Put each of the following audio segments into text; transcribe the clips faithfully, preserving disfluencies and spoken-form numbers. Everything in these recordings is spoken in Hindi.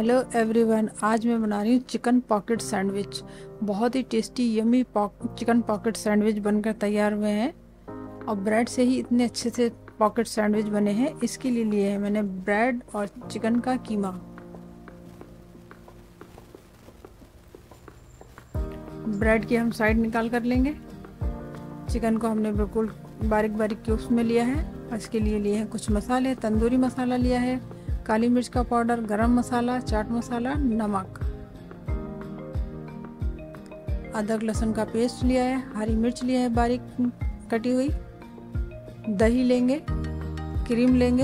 हेलो एवरीवन, आज मैं बना रही हूँ चिकन पॉकेट सैंडविच। बहुत ही tasty yummy chicken pocket sandwich बनकर तैयार हुए हैं और ब्रेड से ही इतने अच्छे से पॉकेट सैंडविच बने हैं। इसके लिए लिए है मैंने ब्रेड और चिकन का कीमा। ब्रेड की हम साइड निकाल कर लेंगे। चिकन को हमने बिल्कुल बारीक बारीक क्यूब्स में लिया है और इसके लिए लिए हैं कुछ मसाले। तंदूरी मसाला लिया है, काली मिर्च का पाउडर, गरम मसाला, चाट मसाला, नमक, अदरक लहसुन का पेस्ट लिया है, हरी मिर्च लिया है बारीक कटी हुई, दही लेंगे, क्रीम लेंगे,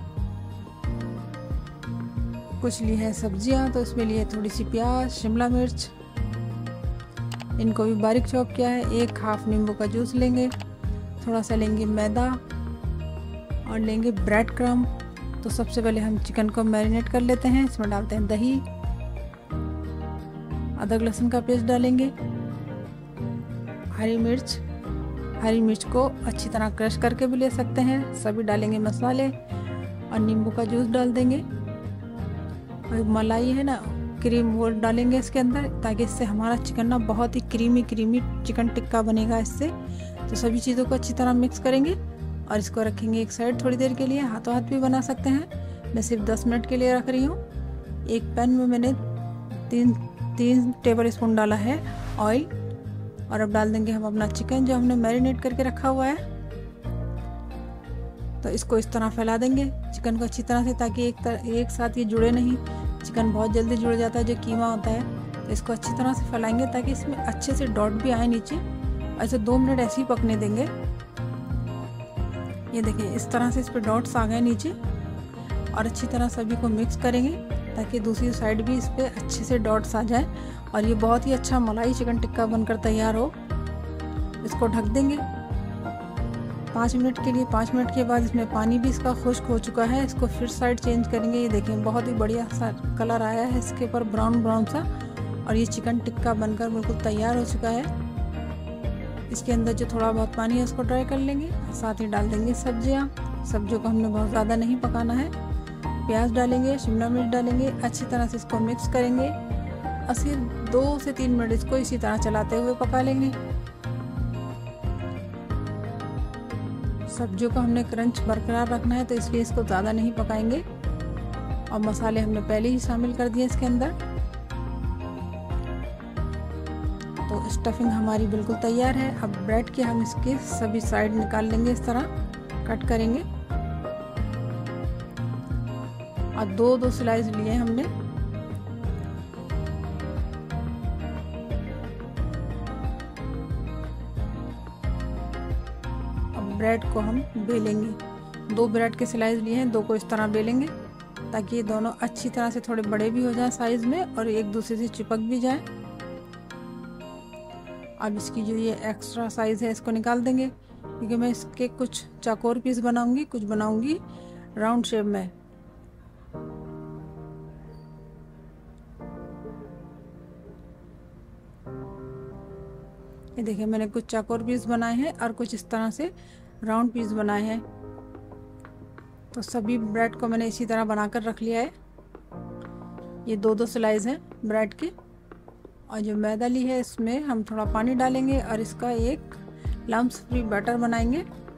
कुछ ली है सब्जियां तो इसमें लिए थोड़ी सी प्याज, शिमला मिर्च, इनको भी बारीक चॉप किया है। एक हाफ नींबू का जूस लेंगे, थोड़ा सा लेंगे मैदा और लेंगे ब्रेड क्रम्ब। तो सबसे पहले हम चिकन को मैरिनेट कर लेते हैं। इसमें डालते हैं दही, अदरक लहसुन का पेस्ट डालेंगे, हरी मिर्च हरी मिर्च को अच्छी तरह क्रश करके भी ले सकते हैं। सभी डालेंगे मसाले और नींबू का जूस डाल देंगे और मलाई है ना क्रीम, वो डालेंगे इसके अंदर ताकि इससे हमारा चिकन ना बहुत ही क्रीमी क्रीमी चिकन टिक्का बनेगा इससे। तो सभी चीज़ों को अच्छी तरह मिक्स करेंगे और इसको रखेंगे एक साइड थोड़ी देर के लिए। हाथों हाथ भी बना सकते हैं, मैं सिर्फ दस मिनट के लिए रख रही हूँ। एक पैन में मैंने तीन तीन टेबल स्पून डाला है ऑयल और अब डाल देंगे हम अपना चिकन जो हमने मैरिनेट करके रखा हुआ है। तो इसको इस तरह फैला देंगे चिकन को अच्छी तरह से, ताकि एक तरह एक साथ ये जुड़े नहीं। चिकन बहुत जल्दी जुड़ जाता है जो कीमा होता है। तो इसको अच्छी तरह से फैलाएंगे ताकि इसमें अच्छे से डॉट भी आए नीचे। ऐसे दो मिनट ऐसे ही पकने देंगे। ये देखिए इस तरह से इस पर डॉट्स आ गए नीचे और अच्छी तरह सभी को मिक्स करेंगे ताकि दूसरी साइड भी इस पर अच्छे से डॉट्स आ जाए और ये बहुत ही अच्छा मलाई चिकन टिक्का बनकर तैयार हो। इसको ढक देंगे पाँच मिनट के लिए। पाँच मिनट के बाद इसमें पानी भी इसका खुश्क हो चुका है। इसको फिर साइड चेंज करेंगे। ये देखें बहुत ही बढ़िया सा कलर आया है इसके ऊपर, ब्राउन ब्राउन सा, और ये चिकन टिक्का बनकर बिल्कुल तैयार हो चुका है। इसके अंदर जो थोड़ा बहुत पानी है उसको ड्राई कर लेंगे। साथ ही डाल देंगे सब्जियां। सब्जियों को हमने बहुत ज़्यादा नहीं पकाना है। प्याज डालेंगे, शिमला मिर्च डालेंगे, अच्छी तरह से इसको मिक्स करेंगे और सिर्फ दो से तीन मिनट इसको इसी तरह चलाते हुए पका लेंगे। सब्जियों को हमने क्रंच बरकरार रखना है तो इसलिए इसको ज़्यादा नहीं पकाएंगे। और मसाले हमने पहले ही शामिल कर दिए इसके अंदर। तो स्टफिंग हमारी बिल्कुल तैयार है। अब ब्रेड के हम इसके सभी साइड निकाल लेंगे, इस तरह कट करेंगे और दो दो स्लाइस लिए हमने। अब ब्रेड को हम बेलेंगे। दो ब्रेड के स्लाइस लिए हैं, दो को इस तरह बेलेंगे ताकि ये दोनों अच्छी तरह से थोड़े बड़े भी हो जाएं साइज में और एक दूसरे से चिपक भी जाएं। अब इसकी जो ये एक्स्ट्रा साइज़ है इसको निकाल देंगे क्योंकि मैं इसके कुछ चौकोर पीस बनाऊंगी, कुछ बनाऊंगी राउंड शेप में। ये देखिए मैंने कुछ चौकोर पीस बनाए हैं और कुछ इस तरह से राउंड पीस बनाए हैं। तो सभी ब्रेड को मैंने इसी तरह बनाकर रख लिया है। ये दो दो स्लाइस हैं ब्रेड के। और जो मैदा ली है इसमें हम थोड़ा पानी डालेंगे और इसका एक लम्स फ्री बैटर बनाएंगे।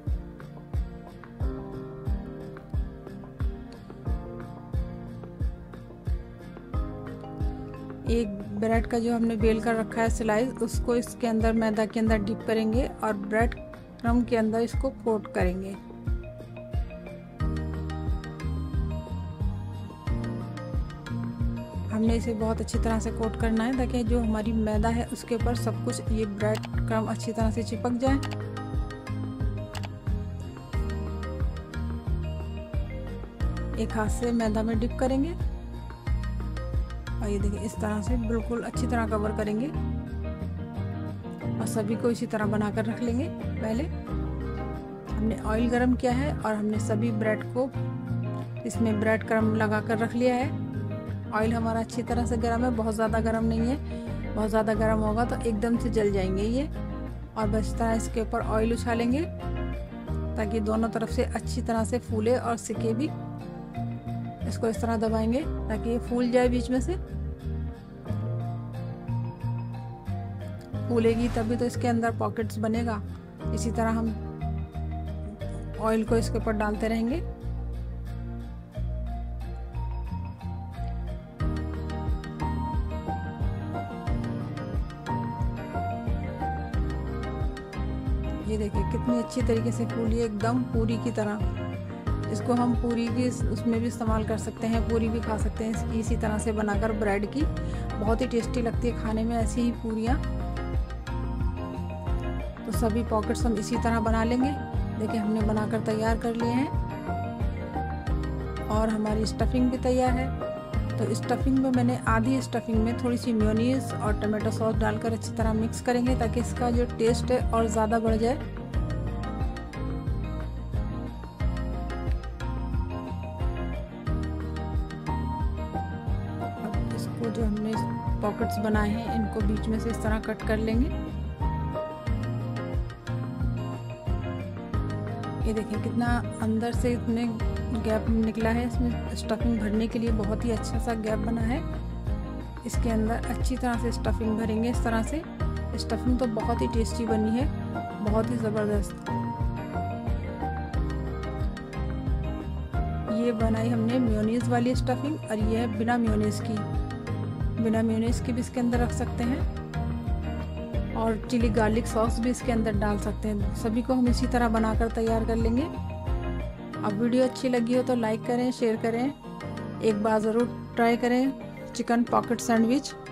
एक ब्रेड का जो हमने बेल कर रखा है स्लाइस, उसको इसके अंदर मैदा के अंदर डिप करेंगे और ब्रेड क्रम्ब के अंदर इसको कोट करेंगे। हमने इसे बहुत अच्छी तरह से कोट करना है ताकि जो हमारी मैदा है उसके ऊपर सब कुछ ये ब्रेड क्रम्ब अच्छी तरह से चिपक जाए। एक हाथ से मैदा में डिप करेंगे और ये देखिए इस तरह से बिल्कुल अच्छी तरह कवर करेंगे और सभी को इसी तरह बनाकर रख लेंगे। पहले हमने ऑयल गरम किया है और हमने सभी ब्रेड को इसमें ब्रेड क्रम्ब लगा कर रख लिया है। ऑयल हमारा अच्छी तरह से गर्म है, बहुत ज़्यादा गर्म नहीं है। बहुत ज़्यादा गर्म होगा तो एकदम से जल जाएंगे ये। और बस इस तरह इसके ऊपर ऑयल उछालेंगे ताकि दोनों तरफ से अच्छी तरह से फूले और सिके भी। इसको इस तरह दबाएंगे ताकि ये फूल जाए बीच में से। फूलेगी तभी तो इसके अंदर पॉकेट्स बनेगा। इसी तरह हम ऑयल को इसके ऊपर डालते रहेंगे। ये देखिए कितनी अच्छी तरीके से फूली है, एकदम पूरी की तरह। इसको हम पूरी की उसमें भी इस्तेमाल कर सकते हैं, पूरी भी खा सकते हैं इसी तरह से बनाकर ब्रेड की। बहुत ही टेस्टी लगती है खाने में ऐसी ही पूरियाँ। तो सभी पॉकेट्स हम इसी तरह बना लेंगे। देखिए हमने बनाकर तैयार कर लिए हैं और हमारी स्टफिंग भी तैयार है। तो स्टफिंग में मैंने आधी स्टफिंग में थोड़ी सी मेयोनीज और टमाटो सॉस डालकर अच्छी तरह मिक्स करेंगे ताकि इसका जो टेस्ट है और ज़्यादा बढ़ जाए। अब इसको जो हमने पॉकेट्स बनाए हैं इनको बीच में से इस तरह कट कर लेंगे। ये देखिए कितना अंदर से इतने गैप निकला है, इसमें स्टफिंग भरने के लिए बहुत ही अच्छा सा गैप बना है। इसके अंदर अच्छी तरह से स्टफिंग भरेंगे इस तरह से। स्टफिंग तो बहुत ही टेस्टी बनी है, बहुत ही ज़बरदस्त। ये बनाई हमने मेयोनीज वाली स्टफिंग और ये है बिना मेयोनीज की। बिना मेयोनीज की भी इसके अंदर रख सकते हैं और चिली गार्लिक सॉस भी इसके अंदर डाल सकते हैं। सभी को हम इसी तरह बनाकर तैयार कर लेंगे। अब वीडियो अच्छी लगी हो तो लाइक करें, शेयर करें। एक बार ज़रूर ट्राई करें चिकन पॉकेट सैंडविच।